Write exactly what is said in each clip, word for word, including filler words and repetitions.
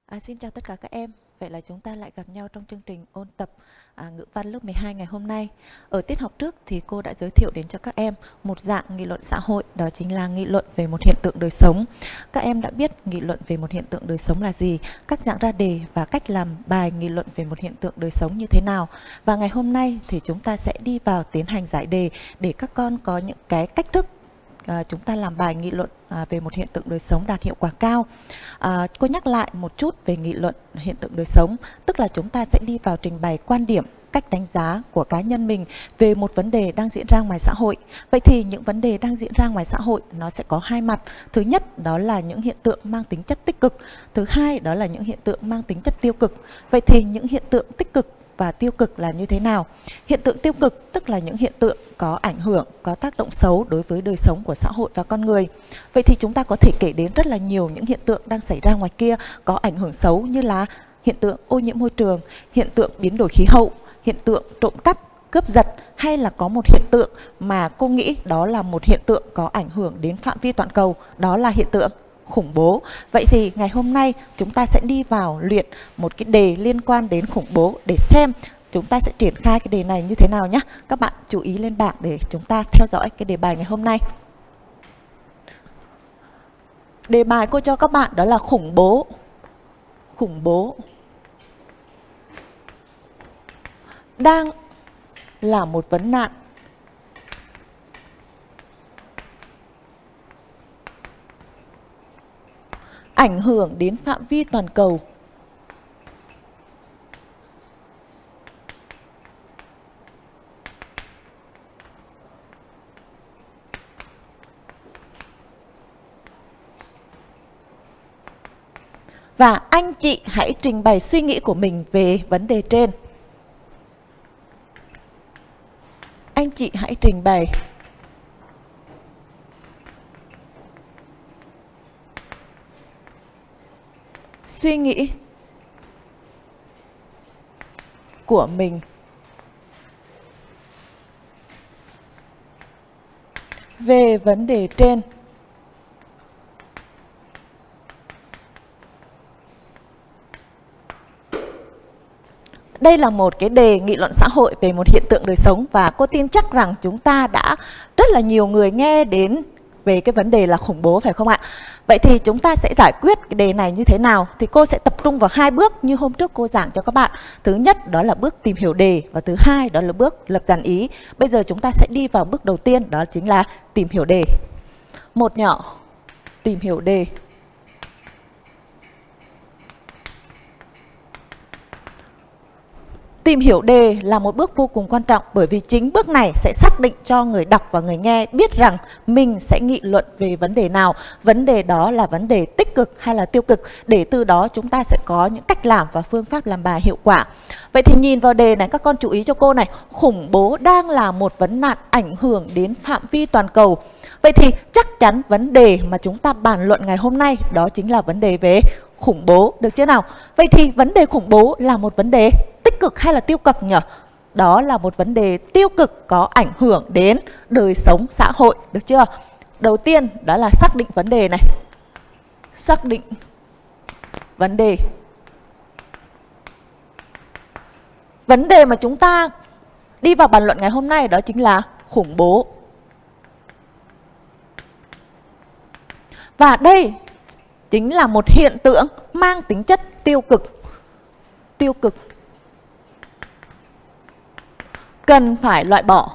À, xin chào tất cả các em. Vậy là chúng ta lại gặp nhau trong chương trình ôn tập à, ngữ văn lớp mười hai ngày hôm nay. Ở tiết học trước thì cô đã giới thiệu đến cho các em một dạng nghị luận xã hội, đó chính là nghị luận về một hiện tượng đời sống. Các em đã biết nghị luận về một hiện tượng đời sống là gì, cách dạng ra đề và cách làm bài nghị luận về một hiện tượng đời sống như thế nào. Và ngày hôm nay thì chúng ta sẽ đi vào tiến hành giải đề để các con có những cái cách thức À, chúng ta làm bài nghị luận à, về một hiện tượng đời sống đạt hiệu quả cao. À, cô nhắc lại một chút về nghị luận hiện tượng đời sống, tức là chúng ta sẽ đi vào trình bày quan điểm, cách đánh giá của cá nhân mình về một vấn đề đang diễn ra ngoài xã hội. Vậy thì những vấn đề đang diễn ra ngoài xã hội nó sẽ có hai mặt. Thứ nhất đó là những hiện tượng mang tính chất tích cực. Thứ hai đó là những hiện tượng mang tính chất tiêu cực. Vậy thì những hiện tượng tích cực và tiêu cực là như thế nào? Hiện tượng tiêu cực tức là những hiện tượng có ảnh hưởng, có tác động xấu đối với đời sống của xã hội và con người. Vậy thì chúng ta có thể kể đến rất là nhiều những hiện tượng đang xảy ra ngoài kia có ảnh hưởng xấu, như là hiện tượng ô nhiễm môi trường, hiện tượng biến đổi khí hậu, hiện tượng trộm cắp, cướp giật, hay là có một hiện tượng mà cô nghĩ đó là một hiện tượng có ảnh hưởng đến phạm vi toàn cầu, đó là hiện tượng khủng bố. Vậy thì ngày hôm nay chúng ta sẽ đi vào luyện một cái đề liên quan đến khủng bố để xem chúng ta sẽ triển khai cái đề này như thế nào nhé. Các bạn chú ý lên bảng để chúng ta theo dõi cái đề bài ngày hôm nay. Đề bài cô cho các bạn đó là khủng bố. Khủng bố đang là một vấn nạn ảnh hưởng đến phạm vi toàn cầu. Và anh chị hãy trình bày suy nghĩ của mình về vấn đề trên. Anh chị hãy trình bày suy nghĩ của mình về vấn đề trên. Đây là một cái đề nghị luận xã hội về một hiện tượng đời sống và cô tin chắc rằng chúng ta đã rất là nhiều người nghe đến về cái vấn đề là khủng bố, phải không ạ? Vậy thì chúng ta sẽ giải quyết cái đề này như thế nào? Thì cô sẽ tập trung vào hai bước như hôm trước cô giảng cho các bạn. Thứ nhất đó là bước tìm hiểu đề và thứ hai đó là bước lập dàn ý. Bây giờ chúng ta sẽ đi vào bước đầu tiên, đó chính là tìm hiểu đề. Một nhỏ, tìm hiểu đề. Tìm hiểu đề là một bước vô cùng quan trọng bởi vì chính bước này sẽ xác định cho người đọc và người nghe biết rằng mình sẽ nghị luận về vấn đề nào. Vấn đề đó là vấn đề tích cực hay là tiêu cực, để từ đó chúng ta sẽ có những cách làm và phương pháp làm bài hiệu quả. Vậy thì nhìn vào đề này, các con chú ý cho cô này. Khủng bố đang là một vấn nạn ảnh hưởng đến phạm vi toàn cầu. Vậy thì chắc chắn vấn đề mà chúng ta bàn luận ngày hôm nay đó chính là vấn đề về khủng bố, được chưa nào? Vậy thì vấn đề khủng bố là một vấn đề tích cực hay là tiêu cực nhỉ? Đó là một vấn đề tiêu cực có ảnh hưởng đến đời sống xã hội, được chưa? Đầu tiên đó là xác định vấn đề này. Xác định vấn đề. Vấn đề mà chúng ta đi vào bàn luận ngày hôm nay đó chính là khủng bố. Và đây chính là một hiện tượng mang tính chất tiêu cực. Tiêu cực. Cần phải loại bỏ.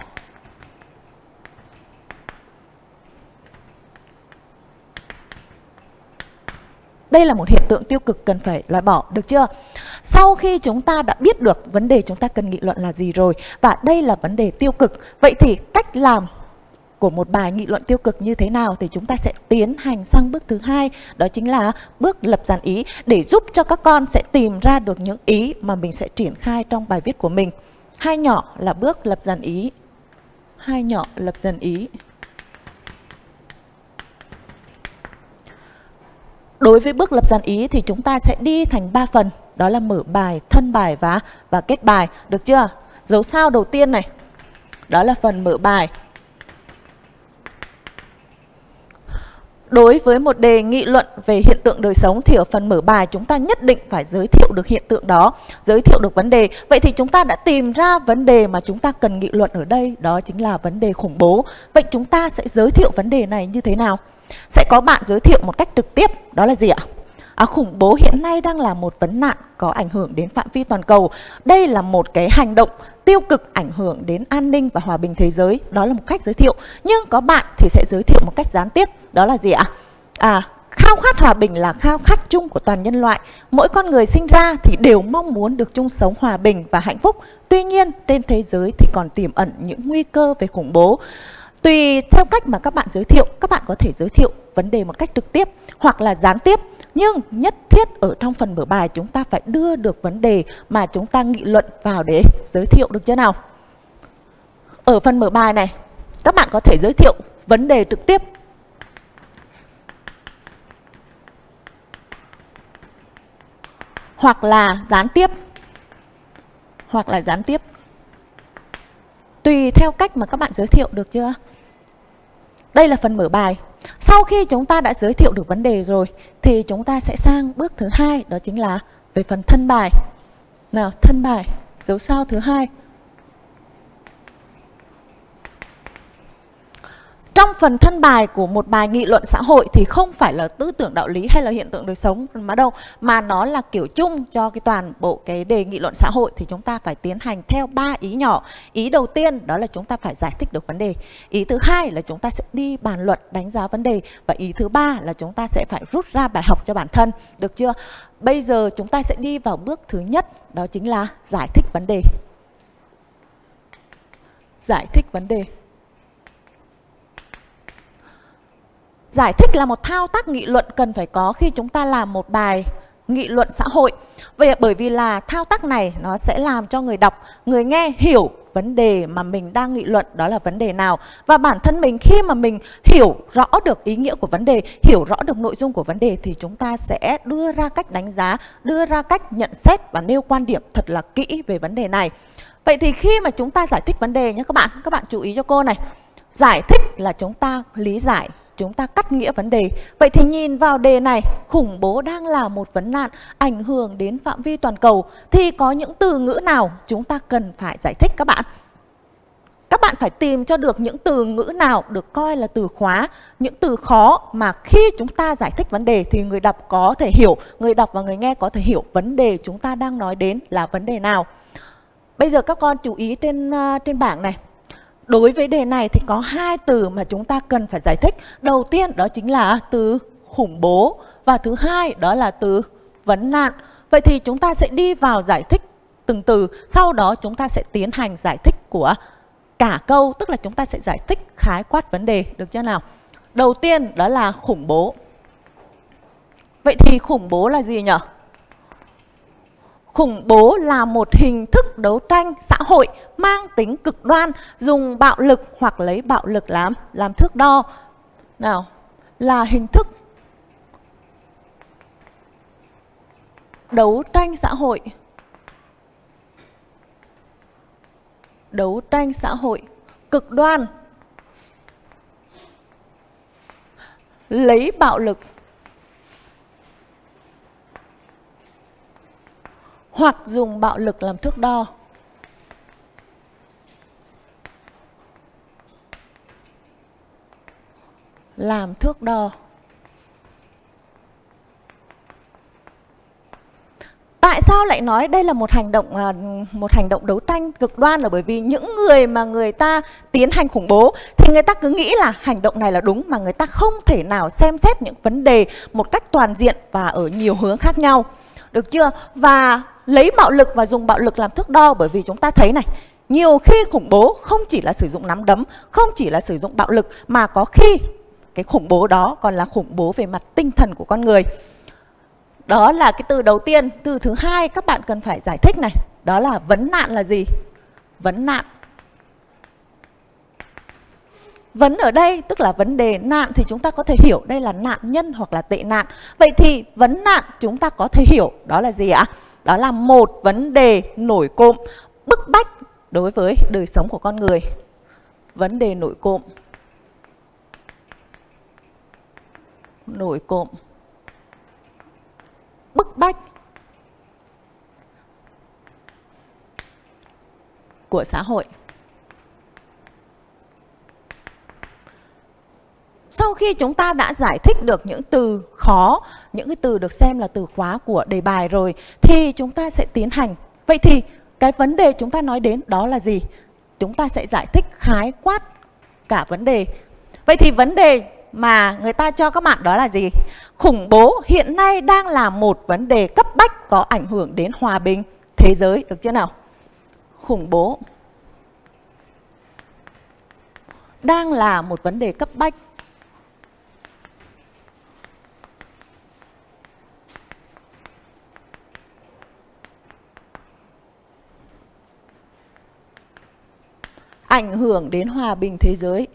Đây là một hiện tượng tiêu cực cần phải loại bỏ, được chưa? Sau khi chúng ta đã biết được vấn đề chúng ta cần nghị luận là gì rồi, và đây là vấn đề tiêu cực, vậy thì cách làm của một bài nghị luận tiêu cực như thế nào thì chúng ta sẽ tiến hành sang bước thứ hai, đó chính là bước lập dàn ý, để giúp cho các con sẽ tìm ra được những ý mà mình sẽ triển khai trong bài viết của mình. Hai nhỏ là bước lập dàn ý. Hai nhỏ lập dàn ý. Đối với bước lập dàn ý thì chúng ta sẽ đi thành ba phần, đó là mở bài, thân bài và và kết bài, được chưa? Dấu sao đầu tiên này, đó là phần mở bài. đối với một đề nghị luận về hiện tượng đời sống thì ở phần mở bài chúng ta nhất định phải giới thiệu được hiện tượng đó, giới thiệu được vấn đề. Vậy thì chúng ta đã tìm ra vấn đề mà chúng ta cần nghị luận ở đây, đó chính là vấn đề khủng bố. Vậy chúng ta sẽ giới thiệu vấn đề này như thế nào? Sẽ có bạn giới thiệu một cách trực tiếp, đó là gì ạ? À, khủng bố hiện nay đang là một vấn nạn có ảnh hưởng đến phạm vi toàn cầu. Đây là một cái hành động tiêu cực ảnh hưởng đến an ninh và hòa bình thế giới. Đó là một cách giới thiệu. Nhưng có bạn thì sẽ giới thiệu một cách gián tiếp. Đó là gì ạ? À, khao khát hòa bình là khao khát chung của toàn nhân loại. Mỗi con người sinh ra thì đều mong muốn được chung sống hòa bình và hạnh phúc. Tuy nhiên, trên thế giới thì còn tiềm ẩn những nguy cơ về khủng bố. Tùy theo cách mà các bạn giới thiệu, các bạn có thể giới thiệu vấn đề một cách trực tiếp hoặc là gián tiếp. Nhưng nhất thiết ở trong phần mở bài chúng ta phải đưa được vấn đề mà chúng ta nghị luận vào để giới thiệu, được chưa nào? Ở phần mở bài này, các bạn có thể giới thiệu vấn đề trực tiếp hoặc là gián tiếp. Hoặc là gián tiếp. Tùy theo cách mà các bạn giới thiệu, được chưa? Đây là phần mở bài. Sau khi chúng ta đã giới thiệu được vấn đề rồi thì chúng ta sẽ sang bước thứ hai, đó chính là về phần thân bài. Nào, thân bài, dấu sao thứ hai. Trong phần thân bài của một bài nghị luận xã hội thì không phải là tư tưởng đạo lý hay là hiện tượng đời sống mà đâu, mà nó là kiểu chung cho cái toàn bộ cái đề nghị luận xã hội, thì chúng ta phải tiến hành theo ba ý nhỏ. Ý đầu tiên đó là chúng ta phải giải thích được vấn đề. Ý thứ hai là chúng ta sẽ đi bàn luận đánh giá vấn đề, và ý thứ ba là chúng ta sẽ phải rút ra bài học cho bản thân, được chưa? Bây giờ chúng ta sẽ đi vào bước thứ nhất, đó chính là giải thích vấn đề. Giải thích vấn đề. Giải thích là một thao tác nghị luận cần phải có khi chúng ta làm một bài nghị luận xã hội. Vậy bởi vì là thao tác này nó sẽ làm cho người đọc, người nghe hiểu vấn đề mà mình đang nghị luận đó là vấn đề nào. Và bản thân mình khi mà mình hiểu rõ được ý nghĩa của vấn đề, hiểu rõ được nội dung của vấn đề thì chúng ta sẽ đưa ra cách đánh giá, đưa ra cách nhận xét và nêu quan điểm thật là kỹ về vấn đề này. Vậy thì khi mà chúng ta giải thích vấn đề nhé các bạn, các bạn chú ý cho cô này. Giải thích là chúng ta lý giải, chúng ta cắt nghĩa vấn đề. Vậy thì nhìn vào đề này, khủng bố đang là một vấn nạn ảnh hưởng đến phạm vi toàn cầu, thì có những từ ngữ nào chúng ta cần phải giải thích các bạn? Các bạn phải tìm cho được những từ ngữ nào được coi là từ khóa, những từ khó mà khi chúng ta giải thích vấn đề thì người đọc có thể hiểu, người đọc và người nghe có thể hiểu vấn đề chúng ta đang nói đến là vấn đề nào. Bây giờ các con chú ý trên, uh, trên bảng này. Đối với đề này thì có hai từ mà chúng ta cần phải giải thích. Đầu tiên đó chính là từ khủng bố, và thứ hai đó là từ vấn nạn. Vậy thì chúng ta sẽ đi vào giải thích từng từ, sau đó chúng ta sẽ tiến hành giải thích của cả câu, tức là chúng ta sẽ giải thích khái quát vấn đề, được chưa nào? Đầu tiên đó là khủng bố. Vậy thì khủng bố là gì nhỉ? Khủng bố là một hình thức đấu tranh xã hội mang tính cực đoan, dùng bạo lực hoặc lấy bạo lực làm làm thước đo. Nào, là hình thức đấu tranh xã hội. Đấu tranh xã hội cực đoan, lấy bạo lực hoặc dùng bạo lực làm thước đo. Làm thước đo. Tại sao lại nói đây là một hành động một hành động đấu tranh cực đoan? Là bởi vì những người mà người ta tiến hành khủng bố thì người ta cứ nghĩ là hành động này là đúng, mà người ta không thể nào xem xét những vấn đề một cách toàn diện và ở nhiều hướng khác nhau. Được chưa? Và lấy bạo lực và dùng bạo lực làm thước đo, bởi vì chúng ta thấy này, nhiều khi khủng bố không chỉ là sử dụng nắm đấm, không chỉ là sử dụng bạo lực, mà có khi cái khủng bố đó còn là khủng bố về mặt tinh thần của con người. Đó là cái từ đầu tiên. Từ thứ hai các bạn cần phải giải thích này, đó là vấn nạn là gì? Vấn nạn. Vấn ở đây tức là vấn đề, nạn thì chúng ta có thể hiểu đây là nạn nhân hoặc là tệ nạn. Vậy thì vấn nạn chúng ta có thể hiểu đó là gì ạ? Đó là một vấn đề nổi cộm, bức bách đối với đời sống của con người. Vấn đề nổi cộm. nổi cộm, bức bách của xã hội. Sau khi chúng ta đã giải thích được những từ khó, những cái từ được xem là từ khóa của đề bài rồi, thì chúng ta sẽ tiến hành. Vậy thì cái vấn đề chúng ta nói đến đó là gì? Chúng ta sẽ giải thích khái quát cả vấn đề. Vậy thì vấn đề mà người ta cho các bạn đó là gì? Khủng bố hiện nay đang là một vấn đề cấp bách có ảnh hưởng đến hòa bình thế giới, được chưa nào? Khủng bố đang là một vấn đề cấp bách ảnh hưởng đến hòa bình thế giới.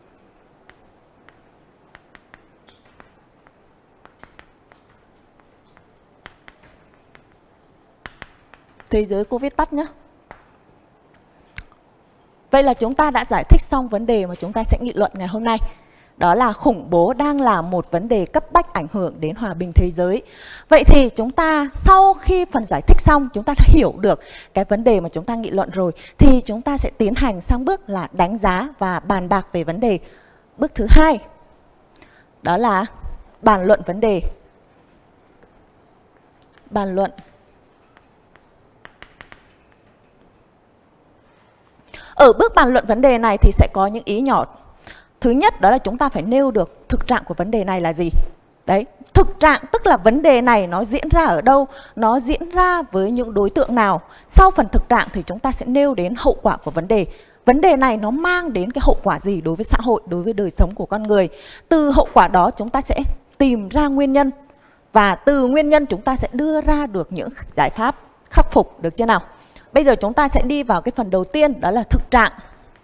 Thế giới cô viết tắt nhé. Vậy là chúng ta đã giải thích xong vấn đề mà chúng ta sẽ nghị luận ngày hôm nay. Đó là khủng bố đang là một vấn đề cấp bách ảnh hưởng đến hòa bình thế giới. Vậy thì chúng ta sau khi phần giải thích xong, chúng ta đã hiểu được cái vấn đề mà chúng ta nghị luận rồi, thì chúng ta sẽ tiến hành sang bước là đánh giá và bàn bạc về vấn đề. Bước thứ hai, đó là bàn luận vấn đề. Bàn luận. Ở bước bàn luận vấn đề này thì sẽ có những ý nhỏ. Thứ nhất đó là chúng ta phải nêu được thực trạng của vấn đề này là gì. Đấy, thực trạng tức là vấn đề này nó diễn ra ở đâu, nó diễn ra với những đối tượng nào. Sau phần thực trạng thì chúng ta sẽ nêu đến hậu quả của vấn đề. Vấn đề này nó mang đến cái hậu quả gì đối với xã hội, đối với đời sống của con người. Từ hậu quả đó chúng ta sẽ tìm ra nguyên nhân. Và từ nguyên nhân chúng ta sẽ đưa ra được những giải pháp khắc phục, được chưa nào? Bây giờ chúng ta sẽ đi vào cái phần đầu tiên, đó là thực trạng.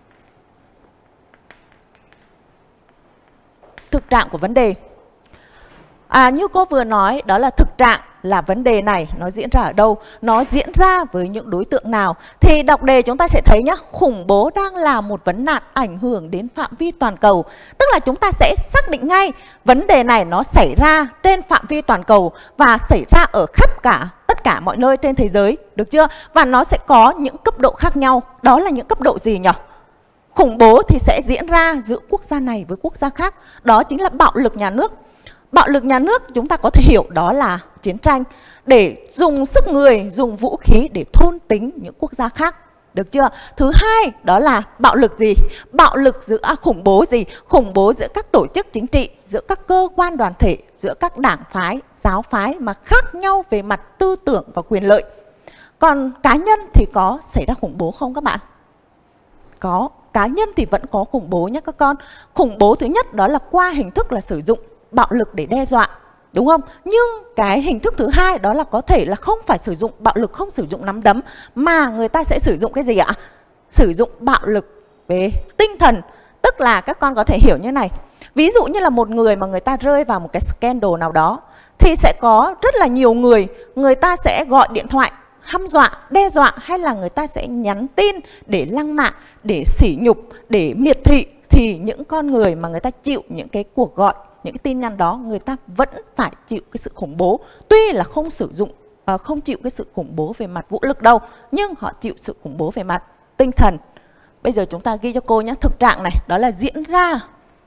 Thực trạng của vấn đề. À, như cô vừa nói, đó là thực trạng là vấn đề này nó diễn ra ở đâu, nó diễn ra với những đối tượng nào. Thì đọc đề chúng ta sẽ thấy nhá, khủng bố đang là một vấn nạn ảnh hưởng đến phạm vi toàn cầu. Tức là chúng ta sẽ xác định ngay vấn đề này nó xảy ra trên phạm vi toàn cầu và xảy ra ở khắp cả tất cả mọi nơi trên thế giới, được chưa? Và nó sẽ có những cấp độ khác nhau. Đó là những cấp độ gì nhỉ? Khủng bố thì sẽ diễn ra giữa quốc gia này với quốc gia khác. Đó chính là bạo lực nhà nước. Bạo lực nhà nước chúng ta có thể hiểu đó là chiến tranh, để dùng sức người, dùng vũ khí để thôn tính những quốc gia khác, được chưa? Thứ hai đó là bạo lực gì? Bạo lực giữa à, khủng bố gì? Khủng bố giữa các tổ chức chính trị, giữa các cơ quan đoàn thể, giữa các đảng phái, giáo phái mà khác nhau về mặt tư tưởng và quyền lợi. Còn cá nhân thì có xảy ra khủng bố không các bạn? Có, cá nhân thì vẫn có khủng bố nhé các con. Khủng bố thứ nhất đó là qua hình thức là sử dụng bạo lực để đe dọa, đúng không? Nhưng cái hình thức thứ hai đó là có thể là không phải sử dụng bạo lực, không sử dụng nắm đấm, mà người ta sẽ sử dụng cái gì ạ? Sử dụng bạo lực về tinh thần. Tức là các con có thể hiểu như này. Ví dụ như là một người mà người ta rơi vào một cái scandal nào đó, thì sẽ có rất là nhiều người, người ta sẽ gọi điện thoại hăm dọa, đe dọa, hay là người ta sẽ nhắn tin để lăng mạ, để sỉ nhục, để miệt thị. Thì những con người mà người ta chịu những cái cuộc gọi, những cái tin nhắn đó, người ta vẫn phải chịu cái sự khủng bố. Tuy là không sử dụng, uh, không chịu cái sự khủng bố về mặt vũ lực đâu, nhưng họ chịu sự khủng bố về mặt tinh thần. Bây giờ chúng ta ghi cho cô nhé, thực trạng này đó là diễn ra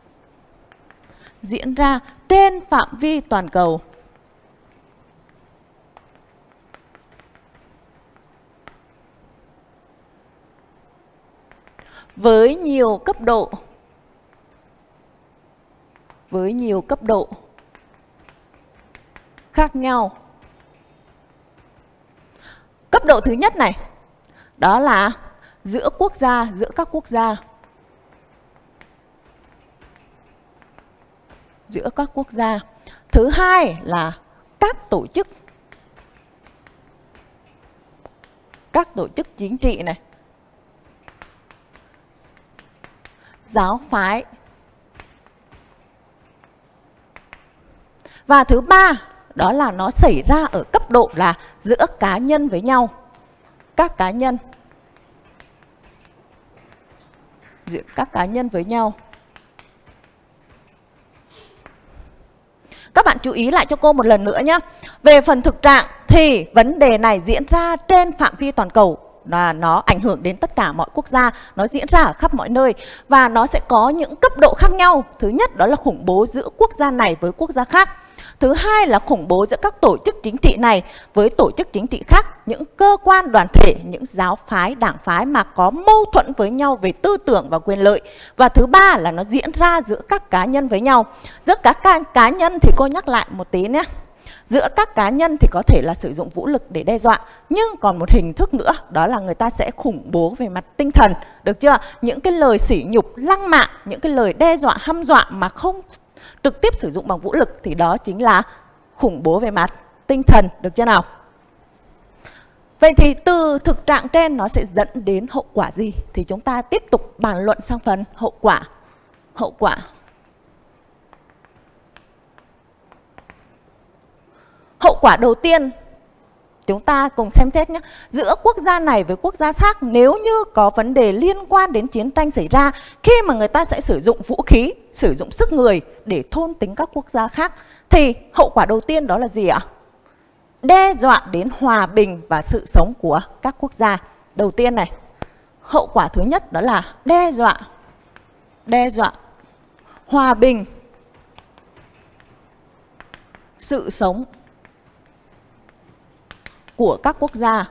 diễn ra trên phạm vi toàn cầu. Với nhiều cấp độ với nhiều cấp độ khác nhau. Cấp độ thứ nhất này, đó là giữa quốc gia, giữa các quốc gia. Giữa các quốc gia. Thứ hai là các tổ chức. Các tổ chức chính trị này. Giáo phái. Và thứ ba, đó là nó xảy ra ở cấp độ là giữa cá nhân với nhau. Các cá nhân. Giữa các cá nhân với nhau. Các bạn chú ý lại cho cô một lần nữa nhé. Về phần thực trạng thì vấn đề này diễn ra trên phạm vi toàn cầu, là nó ảnh hưởng đến tất cả mọi quốc gia, nó diễn ra ở khắp mọi nơi và nó sẽ có những cấp độ khác nhau. Thứ nhất đó là khủng bố giữa quốc gia này với quốc gia khác. Thứ hai là khủng bố giữa các tổ chức chính trị này với tổ chức chính trị khác, những cơ quan đoàn thể, những giáo phái, đảng phái mà có mâu thuẫn với nhau về tư tưởng và quyền lợi. Và thứ ba là nó diễn ra giữa các cá nhân với nhau. Giữa các cá, cá nhân thì cô nhắc lại một tí nhé. Giữa các cá nhân thì có thể là sử dụng vũ lực để đe dọa, nhưng còn một hình thức nữa đó là người ta sẽ khủng bố về mặt tinh thần, được chưa? Những cái lời sỉ nhục, lăng mạ, những cái lời đe dọa, hăm dọa mà không trực tiếp sử dụng bằng vũ lực thì đó chính là khủng bố về mặt tinh thần, được chưa nào? Vậy thì từ thực trạng trên nó sẽ dẫn đến hậu quả gì? Thì chúng ta tiếp tục bàn luận sang phần hậu quả. Hậu quả. Hậu quả đầu tiên chúng ta cùng xem xét nhé. Giữa quốc gia này với quốc gia khác, nếu như có vấn đề liên quan đến chiến tranh xảy ra, khi mà người ta sẽ sử dụng vũ khí, sử dụng sức người để thôn tính các quốc gia khác, thì hậu quả đầu tiên đó là gì ạ? Đe dọa đến hòa bình và sự sống của các quốc gia. Đầu tiên này, hậu quả thứ nhất đó là đe dọa, đe dọa hòa bình, sự sống của các quốc gia.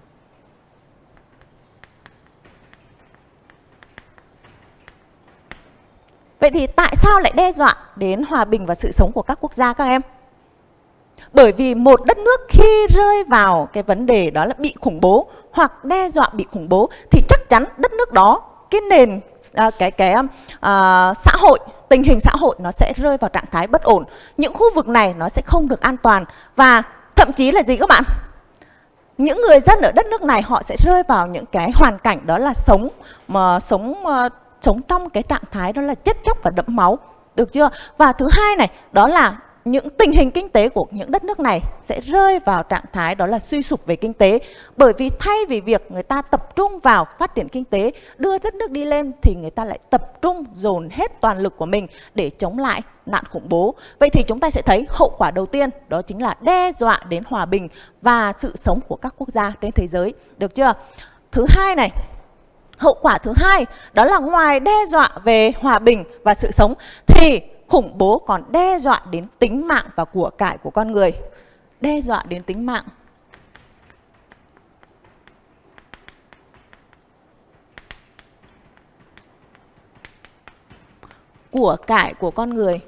Vậy thì tại sao lại đe dọa đến hòa bình và sự sống của các quốc gia các em? Bởi vì một đất nước khi rơi vào cái vấn đề đó là bị khủng bố hoặc đe dọa bị khủng bố thì chắc chắn đất nước đó, cái nền à, cái cái à, xã hội, tình hình xã hội nó sẽ rơi vào trạng thái bất ổn. Những khu vực này nó sẽ không được an toàn và thậm chí là gì các bạn? Những người dân ở đất nước này họ sẽ rơi vào những cái hoàn cảnh đó là sống mà sống uh, sống trong cái trạng thái đó là chết chóc và đẫm máu, được chưa? Và thứ hai này, đó là những tình hình kinh tế của những đất nước này sẽ rơi vào trạng thái đó là suy sụp về kinh tế. Bởi vì thay vì việc người ta tập trung vào phát triển kinh tế, đưa đất nước đi lên, thì người ta lại tập trung dồn hết toàn lực của mình để chống lại nạn khủng bố. Vậy thì chúng ta sẽ thấy hậu quả đầu tiên đó chính là đe dọa đến hòa bình và sự sống của các quốc gia trên thế giới, được chưa? Thứ hai này, hậu quả thứ hai đó là ngoài đe dọa về hòa bình và sự sống thì khủng bố còn đe dọa đến tính mạng và của cải của con người. Đe dọa đến tính mạng của cải của con người.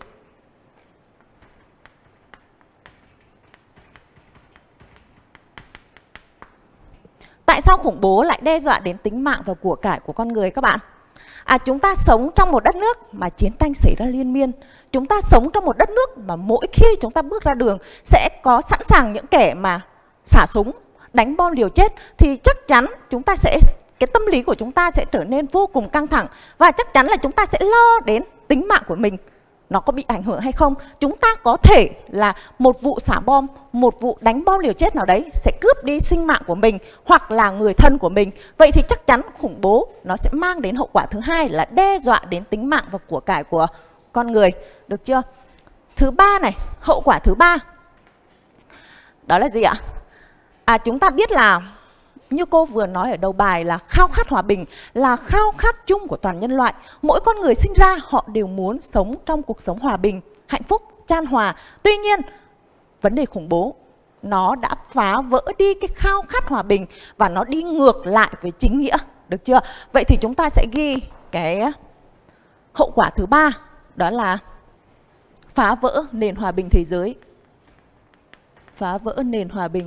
Tại sao khủng bố lại đe dọa đến tính mạng và của cải của con người các bạn? À, chúng ta sống trong một đất nước mà chiến tranh xảy ra liên miên. Chúng ta sống trong một đất nước mà mỗi khi chúng ta bước ra đường sẽ có sẵn sàng những kẻ mà xả súng, đánh bom liều chết. Thì chắc chắn chúng ta sẽ, cái tâm lý của chúng ta sẽ trở nên vô cùng căng thẳng. Và chắc chắn là chúng ta sẽ lo đến tính mạng của mình, nó có bị ảnh hưởng hay không. Chúng ta có thể là một vụ xả bom, một vụ đánh bom liều chết nào đấy sẽ cướp đi sinh mạng của mình hoặc là người thân của mình. Vậy thì chắc chắn khủng bố nó sẽ mang đến hậu quả thứ hai là đe dọa đến tính mạng và của cải của con người, được chưa? Thứ ba này, hậu quả thứ ba đó là gì ạ? À, chúng ta biết là như cô vừa nói ở đầu bài là khao khát hòa bình là khao khát chung của toàn nhân loại. Mỗi con người sinh ra họ đều muốn sống trong cuộc sống hòa bình, hạnh phúc, chan hòa. Tuy nhiên, vấn đề khủng bố nó đã phá vỡ đi cái khao khát hòa bình và nó đi ngược lại với chính nghĩa, được chưa? Vậy thì chúng ta sẽ ghi cái hậu quả thứ ba đó là phá vỡ nền hòa bình thế giới. Phá vỡ nền hòa bình.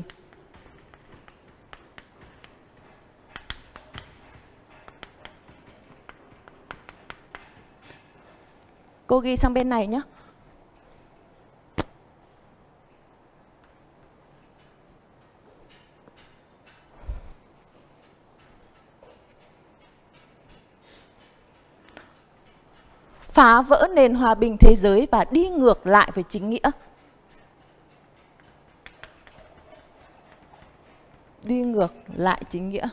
Cô ghi sang bên này nhé. Phá vỡ nền hòa bình thế giới và đi ngược lại với chính nghĩa. Đi ngược lại chính nghĩa.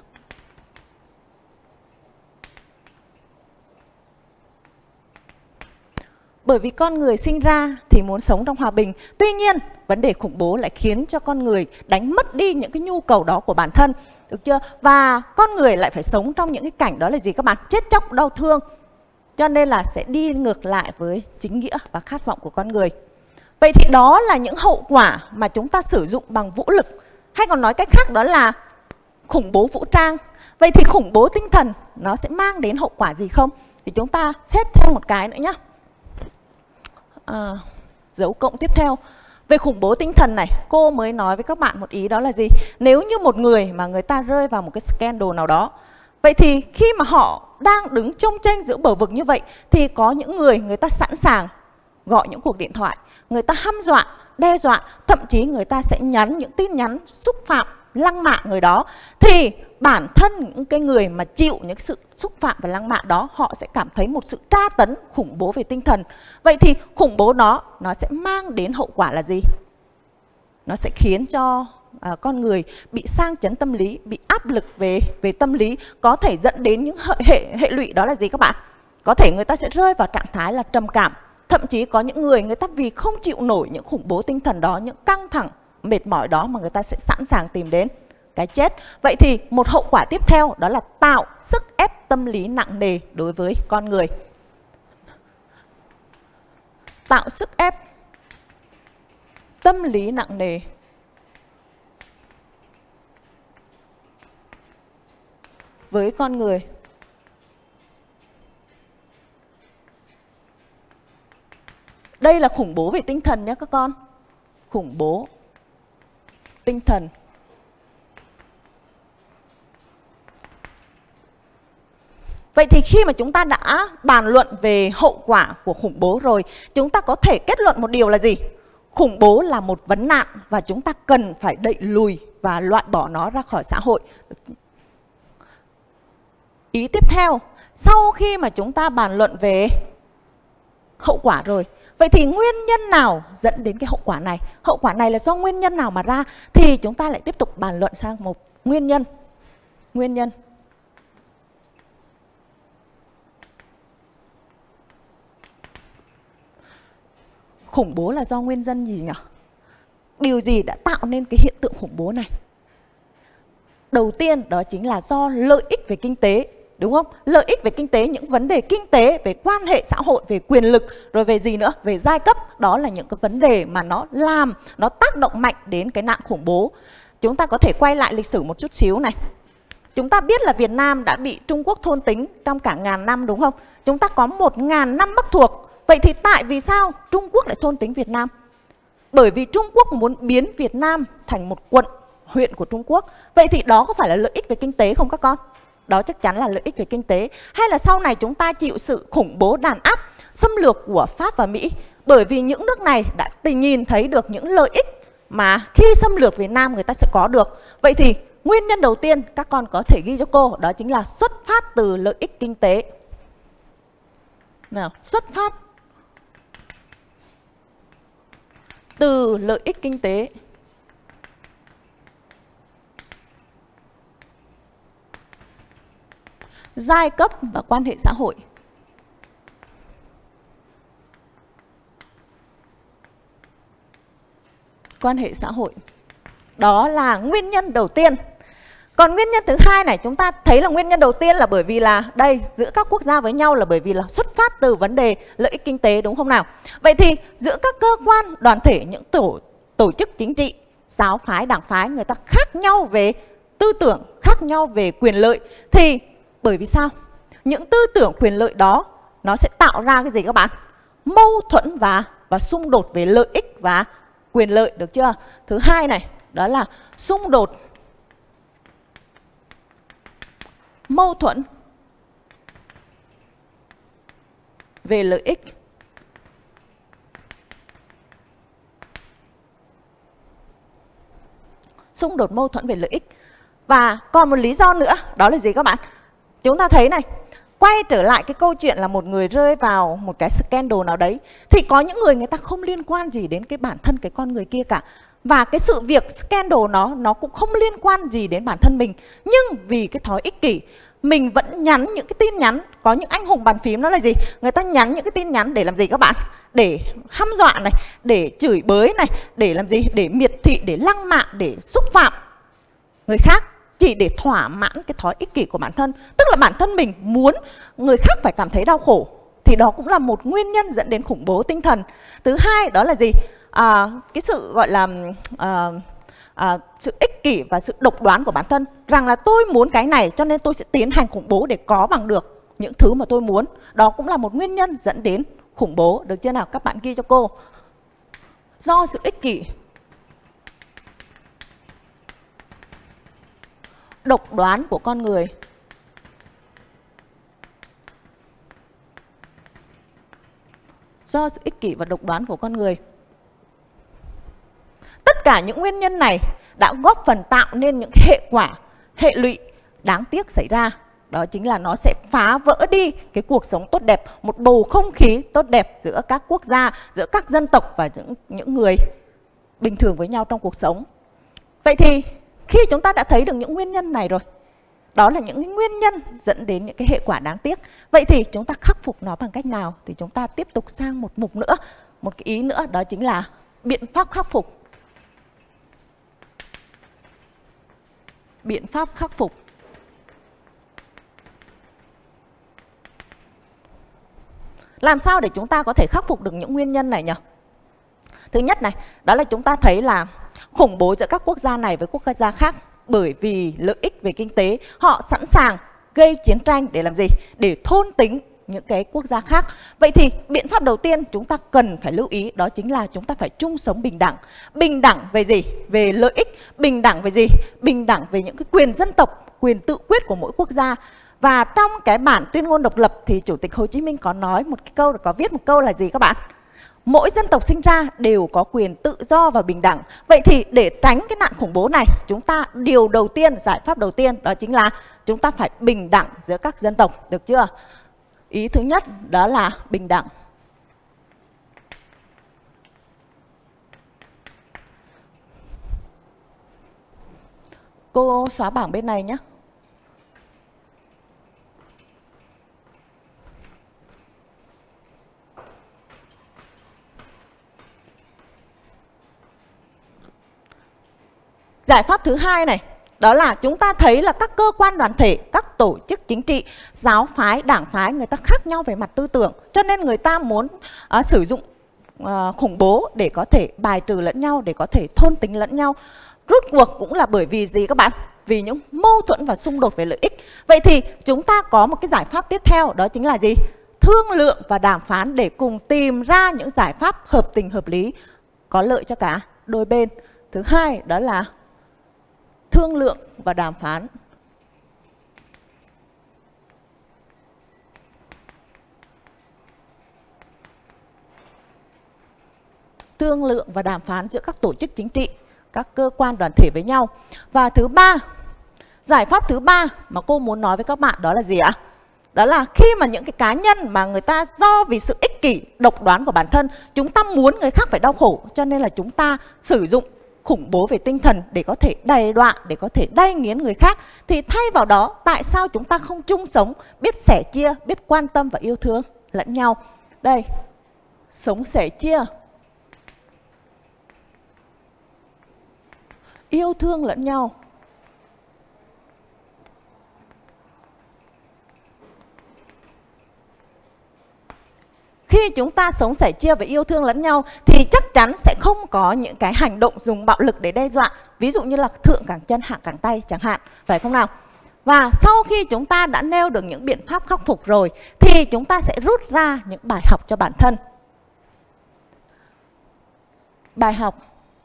Bởi vì con người sinh ra thì muốn sống trong hòa bình. Tuy nhiên, vấn đề khủng bố lại khiến cho con người đánh mất đi những cái nhu cầu đó của bản thân. Được chưa? Và con người lại phải sống trong những cái cảnh đó là gì các bạn? Chết chóc, đau thương. Cho nên là sẽ đi ngược lại với chính nghĩa và khát vọng của con người. Vậy thì đó là những hậu quả mà chúng ta sử dụng bằng vũ lực. Hay còn nói cách khác đó là khủng bố vũ trang. Vậy thì khủng bố tinh thần nó sẽ mang đến hậu quả gì không? Thì chúng ta xét thêm một cái nữa nhé. À, dấu cộng tiếp theo. Về khủng bố tinh thần này, cô mới nói với các bạn một ý đó là gì? Nếu như một người mà người ta rơi vào một cái scandal nào đó, vậy thì khi mà họ đang đứng chông chênh giữa bờ vực như vậy, thì có những người người ta sẵn sàng gọi những cuộc điện thoại, người ta hăm dọa, đe dọa, thậm chí người ta sẽ nhắn những tin nhắn xúc phạm, lăng mạ người đó. Thì bản thân những cái người mà chịu những sự xúc phạm và lăng mạ đó, họ sẽ cảm thấy một sự tra tấn khủng bố về tinh thần. Vậy thì khủng bố đó nó sẽ mang đến hậu quả là gì? Nó sẽ khiến cho à, con người bị sang chấn tâm lý, bị áp lực về về tâm lý, có thể dẫn đến những hệ, hệ, hệ lụy đó là gì các bạn? Có thể người ta sẽ rơi vào trạng thái là trầm cảm. Thậm chí có những người người ta vì không chịu nổi những khủng bố tinh thần đó, những căng thẳng, mệt mỏi đó mà người ta sẽ sẵn sàng tìm đến cái chết. Vậy thì một hậu quả tiếp theo đó là tạo sức ép tâm lý nặng nề đối với con người. Tạo sức ép tâm lý nặng nề với con người. Đây là khủng bố về tinh thần nhé các con. Khủng bố tinh thần. Vậy thì khi mà chúng ta đã bàn luận về hậu quả của khủng bố rồi, chúng ta có thể kết luận một điều là gì? Khủng bố là một vấn nạn và chúng ta cần phải đẩy lùi và loại bỏ nó ra khỏi xã hội. Ý tiếp theo, sau khi mà chúng ta bàn luận về hậu quả rồi, vậy thì nguyên nhân nào dẫn đến cái hậu quả này? Hậu quả này là do nguyên nhân nào mà ra? Thì chúng ta lại tiếp tục bàn luận sang một nguyên nhân. Nguyên nhân. Khủng bố là do nguyên nhân gì nhỉ? Điều gì đã tạo nên cái hiện tượng khủng bố này? Đầu tiên đó chính là do lợi ích về kinh tế, đúng không? Lợi ích về kinh tế, những vấn đề kinh tế, về quan hệ xã hội, về quyền lực, rồi về gì nữa? Về giai cấp. Đó là những cái vấn đề mà nó làm, nó tác động mạnh đến cái nạn khủng bố. Chúng ta có thể quay lại lịch sử một chút xíu này. Chúng ta biết là Việt Nam đã bị Trung Quốc thôn tính trong cả ngàn năm, đúng không? Chúng ta có một ngàn năm Bắc thuộc. Vậy thì tại vì sao Trung Quốc lại thôn tính Việt Nam? Bởi vì Trung Quốc muốn biến Việt Nam thành một quận, huyện của Trung Quốc. Vậy thì đó có phải là lợi ích về kinh tế không các con? Đó chắc chắn là lợi ích về kinh tế. Hay là sau này chúng ta chịu sự khủng bố đàn áp, xâm lược của Pháp và Mỹ? Bởi vì những nước này đã từng nhìn thấy được những lợi ích mà khi xâm lược Việt Nam người ta sẽ có được. Vậy thì nguyên nhân đầu tiên các con có thể ghi cho cô, đó chính là xuất phát từ lợi ích kinh tế. Nào, xuất phát từ lợi ích kinh tế. Giai cấp và quan hệ xã hội. Quan hệ xã hội. Đó là nguyên nhân đầu tiên. Còn nguyên nhân thứ hai này, chúng ta thấy là nguyên nhân đầu tiên là bởi vì là đây, giữa các quốc gia với nhau là bởi vì là xuất phát từ vấn đề lợi ích kinh tế, đúng không nào? Vậy thì giữa các cơ quan, đoàn thể, những tổ, tổ chức chính trị, giáo phái, đảng phái, người ta khác nhau về tư tưởng, khác nhau về quyền lợi. Thì bởi vì sao? Những tư tưởng quyền lợi đó nó sẽ tạo ra cái gì các bạn? Mâu thuẫn và, và xung đột về lợi ích và quyền lợi, được chưa? Thứ hai này, đó là xung đột, mâu thuẫn về lợi ích. Xung đột mâu thuẫn về lợi ích. Và còn một lý do nữa, đó là gì các bạn? Chúng ta thấy này, quay trở lại cái câu chuyện là một người rơi vào một cái scandal nào đấy, thì có những người người ta không liên quan gì đến cái bản thân cái con người kia cả. Và cái sự việc scandal nó nó cũng không liên quan gì đến bản thân mình. Nhưng vì cái thói ích kỷ, mình vẫn nhắn những cái tin nhắn. Có những anh hùng bàn phím nó là gì? Người ta nhắn những cái tin nhắn để làm gì các bạn? để hăm dọa này, để chửi bới này, để làm gì? Để miệt thị, để lăng mạ, để xúc phạm người khác, chỉ để thỏa mãn cái thói ích kỷ của bản thân. Tức là bản thân mình muốn người khác phải cảm thấy đau khổ, thì đó cũng là một nguyên nhân dẫn đến khủng bố tinh thần. Thứ hai đó là gì? À, cái sự gọi là à, à, sự ích kỷ và sự độc đoán của bản thân, rằng là tôi muốn cái này cho nên tôi sẽ tiến hành khủng bố để có bằng được những thứ mà tôi muốn. Đó cũng là một nguyên nhân dẫn đến khủng bố, được chưa nào? Các bạn ghi cho cô. Do sự ích kỷ, độc đoán của con người. Do sự ích kỷ và độc đoán của con người. Tất cả những nguyên nhân này đã góp phần tạo nên những hệ quả, hệ lụy đáng tiếc xảy ra. Đó chính là nó sẽ phá vỡ đi cái cuộc sống tốt đẹp, một bầu không khí tốt đẹp giữa các quốc gia, giữa các dân tộc và những, những người bình thường với nhau trong cuộc sống. Vậy thì khi chúng ta đã thấy được những nguyên nhân này rồi, đó là những nguyên nhân dẫn đến những cái hệ quả đáng tiếc. Vậy thì chúng ta khắc phục nó bằng cách nào? Thì chúng ta tiếp tục sang một mục nữa, một cái ý nữa, đó chính là biện pháp khắc phục. Biện pháp khắc phục. Làm sao để chúng ta có thể khắc phục được những nguyên nhân này nhỉ? Thứ nhất này, đó là chúng ta thấy là khủng bố giữa các quốc gia này với quốc gia khác, bởi vì lợi ích về kinh tế, họ sẵn sàng gây chiến tranh để làm gì? Để thôn tính những cái quốc gia khác. Vậy thì biện pháp đầu tiên chúng ta cần phải lưu ý, đó chính là chúng ta phải chung sống bình đẳng. Bình đẳng về gì? Về lợi ích. Bình đẳng về gì? Bình đẳng về những cái quyền dân tộc, quyền tự quyết của mỗi quốc gia. Và trong cái bản tuyên ngôn độc lập thì Chủ tịch Hồ Chí Minh có nói một cái câu, có viết một câu là gì các bạn? Mỗi dân tộc sinh ra đều có quyền tự do và bình đẳng. Vậy thì để tránh cái nạn khủng bố này, chúng ta điều đầu tiên, giải pháp đầu tiên đó chính là chúng ta phải bình đẳng giữa các dân tộc, được chưa? Ý thứ nhất đó là bình đẳng. Cô xóa bảng bên này nhé. Giải pháp thứ hai này, đó là chúng ta thấy là các cơ quan đoàn thể, các tổ chức chính trị, giáo phái, đảng phái, người ta khác nhau về mặt tư tưởng. Cho nên người ta muốn uh, sử dụng uh, khủng bố để có thể bài trừ lẫn nhau, để có thể thôn tính lẫn nhau. Rút cuộc cũng là bởi vì gì các bạn? Vì những mâu thuẫn và xung đột về lợi ích. Vậy thì chúng ta có một cái giải pháp tiếp theo, đó chính là gì? Thương lượng và đàm phán để cùng tìm ra những giải pháp hợp tình hợp lý, có lợi cho cả đôi bên. Thứ hai đó là thương lượng và đàm phán. Thương lượng và đàm phán giữa các tổ chức chính trị, các cơ quan đoàn thể với nhau. Và thứ ba, giải pháp thứ ba mà cô muốn nói với các bạn đó là gì ạ? Đó là khi mà những cái cá nhân mà người ta do vì sự ích kỷ, độc đoán của bản thân, chúng ta muốn người khác phải đau khổ, cho nên là chúng ta sử dụng khủng bố về tinh thần để có thể đày đọa, để có thể đay nghiến người khác. Thì thay vào đó, tại sao chúng ta không chung sống, biết sẻ chia, biết quan tâm và yêu thương lẫn nhau? Đây, sống sẻ chia, yêu thương lẫn nhau. Khi chúng ta sống sẻ chia và yêu thương lẫn nhau thì chắc chắn sẽ không có những cái hành động dùng bạo lực để đe dọa. Ví dụ như là thượng cẳng chân, hạ cẳng tay chẳng hạn, phải không nào? Và sau khi chúng ta đã nêu được những biện pháp khắc phục rồi thì chúng ta sẽ rút ra những bài học cho bản thân. Bài học.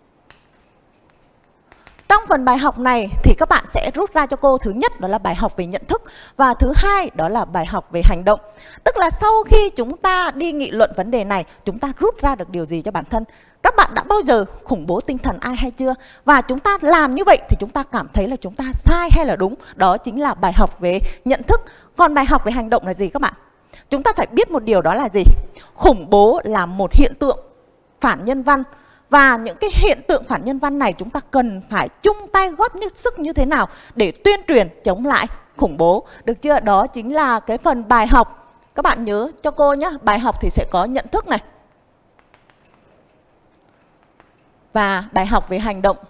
Trong phần bài học này thì các bạn sẽ rút ra cho cô thứ nhất đó là bài học về nhận thức và thứ hai đó là bài học về hành động. Tức là sau khi chúng ta đi nghị luận vấn đề này, chúng ta rút ra được điều gì cho bản thân? Các bạn đã bao giờ khủng bố tinh thần ai hay chưa? Và chúng ta làm như vậy thì chúng ta cảm thấy là chúng ta sai hay là đúng? Đó chính là bài học về nhận thức. Còn bài học về hành động là gì các bạn? Chúng ta phải biết một điều đó là gì? Khủng bố là một hiện tượng phản nhân văn. Và những cái hiện tượng phản nhân văn này chúng ta cần phải chung tay góp sức như thế nào để tuyên truyền chống lại khủng bố. Được chưa? Đó chính là cái phần bài học. Các bạn nhớ cho cô nhé, bài học thì sẽ có nhận thức này, và bài học về hành động.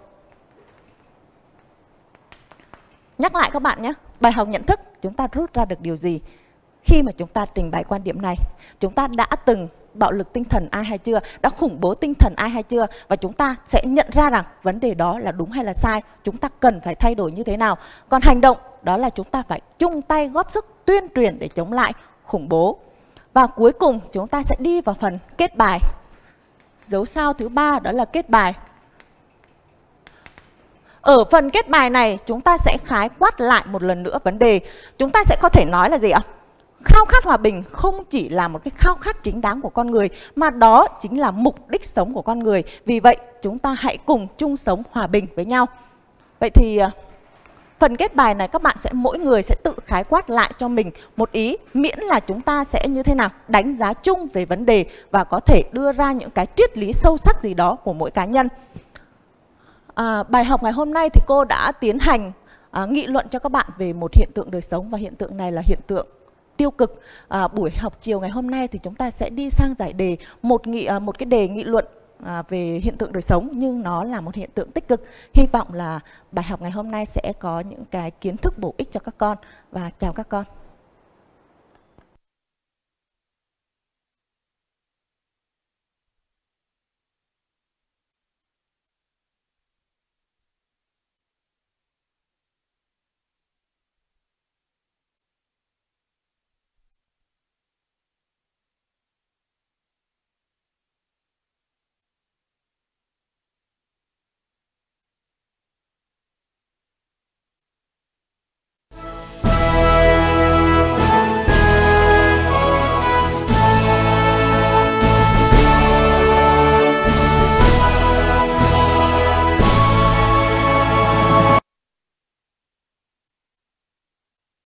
Nhắc lại các bạn nhé, bài học nhận thức chúng ta rút ra được điều gì khi mà chúng ta trình bày quan điểm này? Chúng ta đã từng bạo lực tinh thần ai hay chưa? Đã khủng bố tinh thần ai hay chưa? Và chúng ta sẽ nhận ra rằng vấn đề đó là đúng hay là sai, chúng ta cần phải thay đổi như thế nào. Còn hành động đó là chúng ta phải chung tay góp sức tuyên truyền để chống lại khủng bố. Và cuối cùng chúng ta sẽ đi vào phần kết bài. Dấu sao thứ ba đó là kết bài. Ở phần kết bài này chúng ta sẽ khái quát lại một lần nữa vấn đề. Chúng ta sẽ có thể nói là gì ạ? Khao khát hòa bình không chỉ là một cái khao khát chính đáng của con người, mà đó chính là mục đích sống của con người. Vì vậy chúng ta hãy cùng chung sống hòa bình với nhau. Vậy thì phần kết bài này các bạn sẽ mỗi người sẽ tự khái quát lại cho mình một ý, miễn là chúng ta sẽ như thế nào đánh giá chung về vấn đề và có thể đưa ra những cái triết lý sâu sắc gì đó của mỗi cá nhân. À, bài học ngày hôm nay thì cô đã tiến hành à, nghị luận cho các bạn về một hiện tượng đời sống, và hiện tượng này là hiện tượng tiêu cực. À, buổi học chiều ngày hôm nay thì chúng ta sẽ đi sang giải đề một nghị à, một cái đề nghị luận à, về hiện tượng đời sống, nhưng nó là một hiện tượng tích cực. Hy vọng là bài học ngày hôm nay sẽ có những cái kiến thức bổ ích cho các con, và chào các con.